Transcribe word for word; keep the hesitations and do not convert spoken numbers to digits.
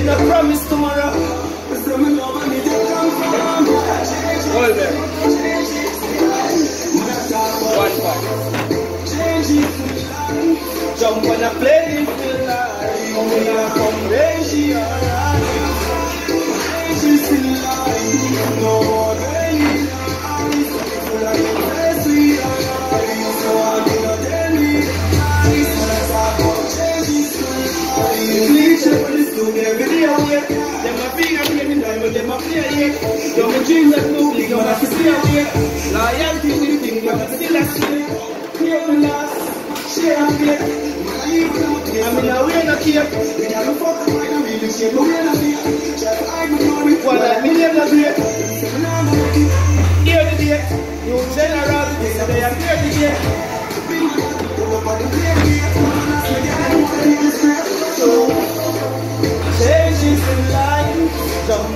no promise tomorrow. Hold there. One part. Jump on a plane in the line. We are from Asia. She's in line. No more rain. People are in place. We are so I'm in a daily. Please check this to their video. Them a big and getting down, but them a play here. Don't be dream that movie, you're not to see away. Loyalty to the thing, you're not still a slave. Here we last, share and get. I'm in a way not here. We don't fuck with my really shit, but we're not here. Just I would know it. One like million of years. Here the day, new general, they are here the day. So, changes in life.